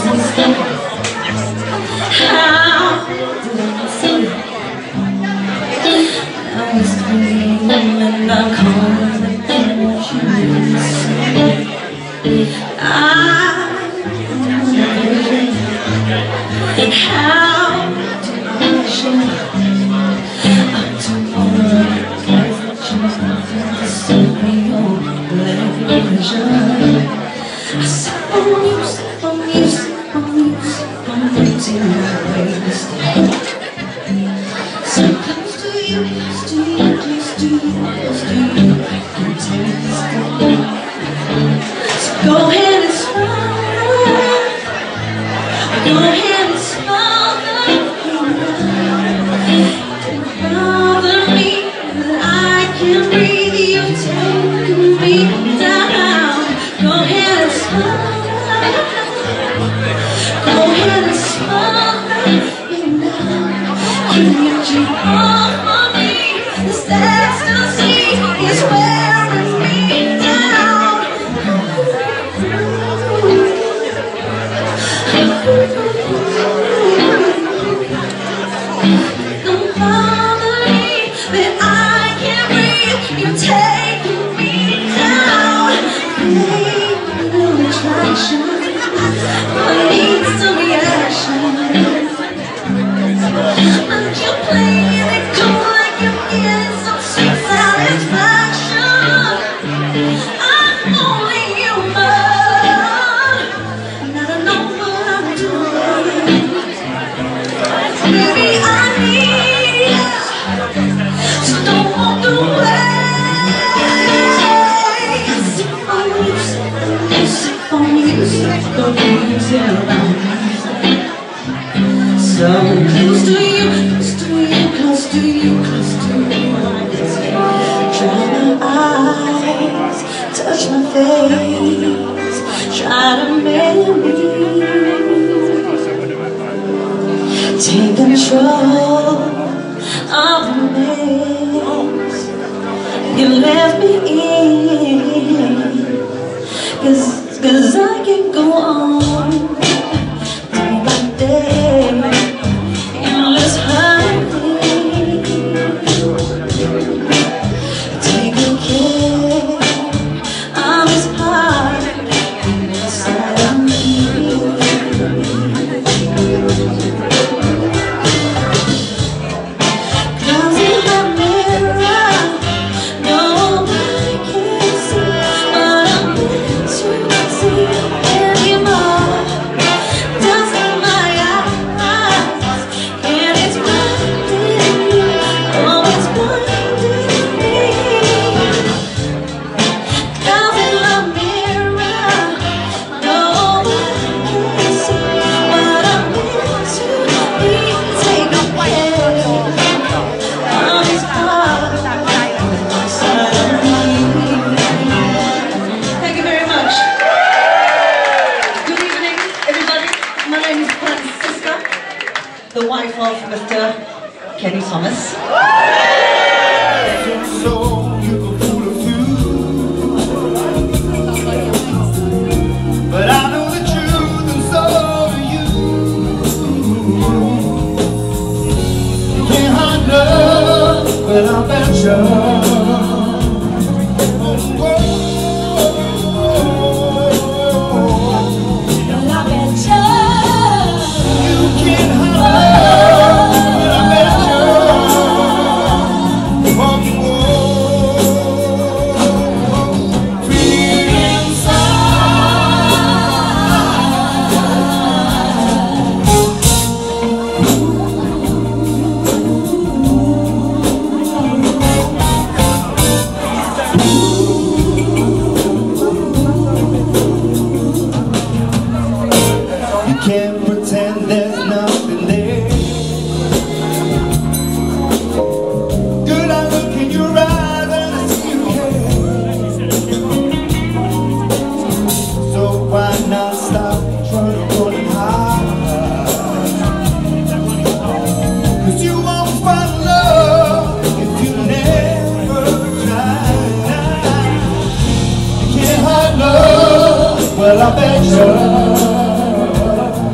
Well, I bet you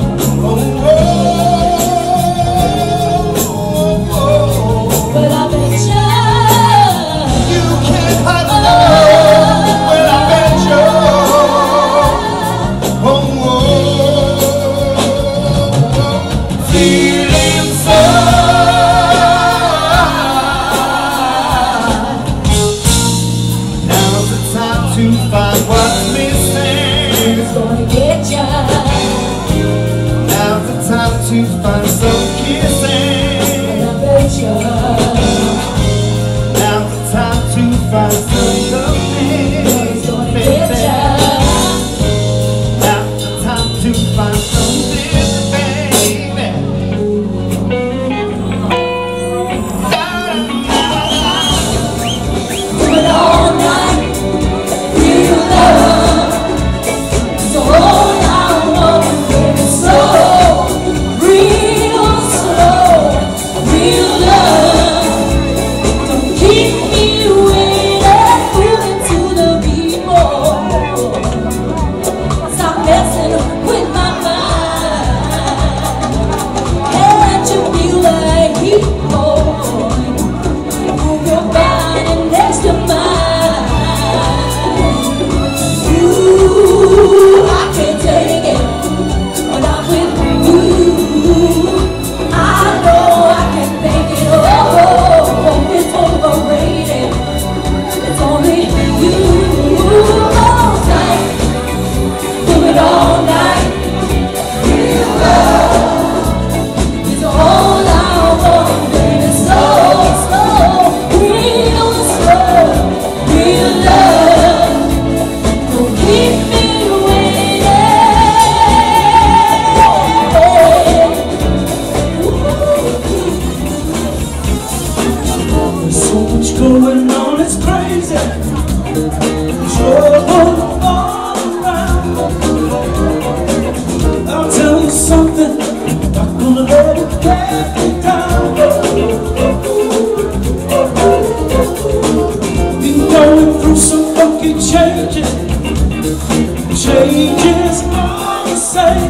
to find some kissing. Now's the time to find some loving, baby. Now's the time to find some living, baby. Do it all night, real love. So all I want is slow, real slow, real love. Don't keep me waiting, moving to the beat. Stop messing with my mind. Can't you feel like heat? Move your body next to mine. I can't take it, but I'm with you. I know I can make it. Oh, it's overrated. It's only you. All night, do it all night. Real love is all I want, baby. Slow, slow, real slow, real love. Don't keep me waiting. There's so much going on, it's crazy. Trouble all around. I'll tell you something, not gonna let it get me down. Been going through some funky changes. Changes all the same.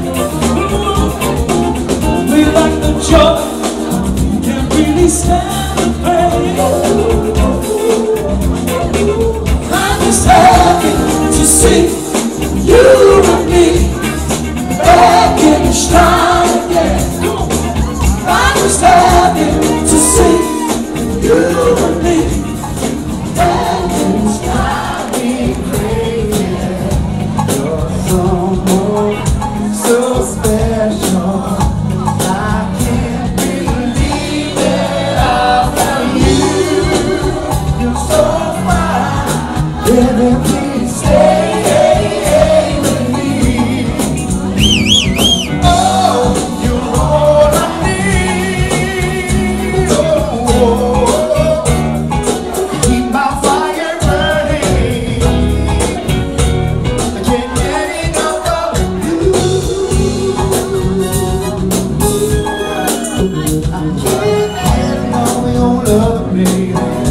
We like the joy, can't really stand the pain. I'm just happy to see you and me back in the stride again. I'm just happy to see you and me back in the stride again. You're someone so special. I can't believe that I found you. You're so fine. Baby, please stay with me. Oh, you're all I need. Oh, keep my fire burning. I can't get enough of you. I can't have no your love, baby.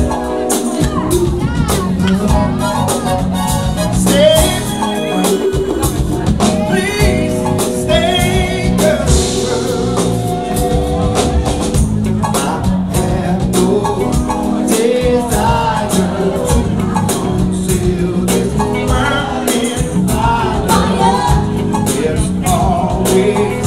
Stay, please stay, girl. I have no desire to conceal this burning fire. There's always